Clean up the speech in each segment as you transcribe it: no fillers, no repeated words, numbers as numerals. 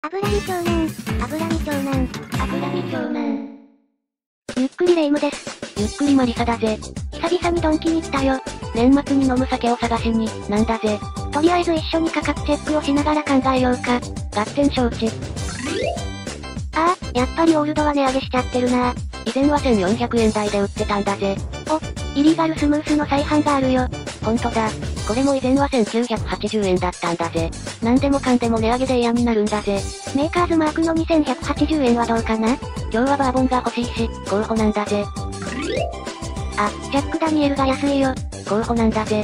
油見長男、油見長男、油見長男。ゆっくりレ夢ムです。 ゆっくりマリサだぜ。 久々にドンキに来たよ。 年末に飲む酒を探しに、なんだぜ。 とりあえず一緒に価格チェックをしながら考えようか。 合点承知。 ああ、やっぱりオールドは値上げしちゃってるな。 以前は1400円台で売ってたんだぜ。 イリーガルスムースの再販があるよ。 ほんとだ。これも以前は1980円だったんだぜ。なんでもかんでも値上げで嫌になるんだぜ。 メーカーズマークの2180円はどうかな？ 今日はバーボンが欲しいし、候補なんだぜ。 あ、ジャックダニエルが安いよ。 候補なんだぜ。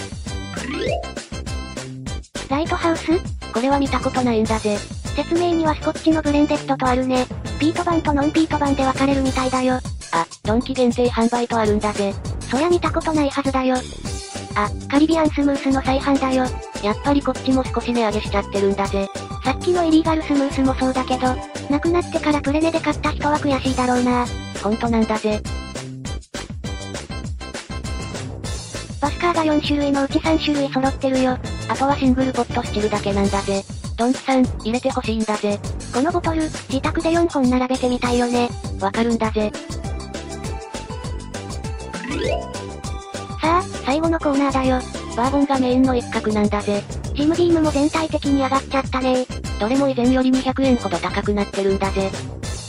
ライトハウス？ これは見たことないんだぜ。 説明にはスコッチのブレンデッドとあるね。ピート版とノンピート版で分かれるみたいだよ。 あ、ドンキ限定販売とあるんだぜ。 そりゃ見たことないはずだよ。あ、カリビアンスムースの再販だよ。 やっぱりこっちも少し値上げしちゃってるんだぜ。 さっきのイリーガルスムースもそうだけど、なくなってからプレネで買った人は悔しいだろうな。 ほんとなんだぜ。 バスカーが4種類のうち3種類揃ってるよ。 あとはシングルポットスチルだけなんだぜ。ドンキさん、入れてほしいんだぜ。 このボトル、自宅で4本並べてみたいよね。 わかるんだぜ。 さあ、最後のコーナーだよ。 バーボンがメインの一角なんだぜ。 ジムビームも全体的に上がっちゃったね。 どれも以前より200円ほど高くなってるんだぜ。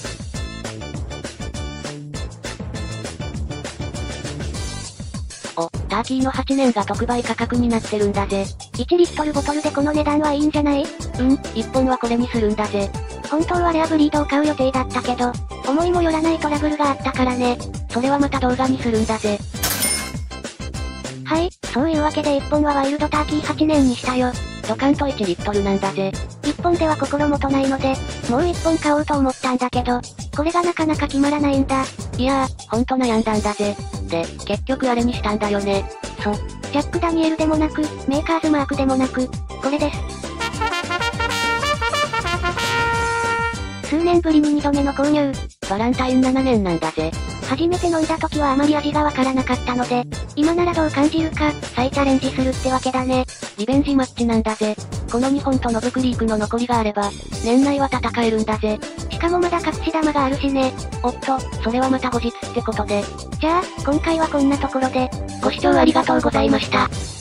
お、ターキーの8年が特売価格になってるんだぜ。 1リットルボトルでこの値段はいいんじゃない？ 1本はこれにするんだぜ。 本当はレアブリードを買う予定だったけど、思いもよらないトラブルがあったからね。 それはまた動画にするんだぜ。 はい、そういうわけで1本はワイルドターキー8年にしたよ。 ドカンと1リットルなんだぜ。 1本では心もとないので、もう1本買おうと思ったんだけど、これがなかなか決まらないんだ。 いやー、ほんと悩んだんだぜ。で、結局あれにしたんだよね。 ジャック・ダニエルでもなく、メーカーズマークでもなく、これです。数年ぶりに2度目の購入。 バランタイン7年なんだぜ。 初めて飲んだ時はあまり味がわからなかったので、今ならどう感じるか、再チャレンジするってわけだね。 リベンジマッチなんだぜ。この2本とノブクリークの残りがあれば、年内は戦えるんだぜ。 しかもまだ隠し玉があるしね。 おっと、それはまた後日ってことで。 じゃあ、今回はこんなところで、 ご視聴ありがとうございました。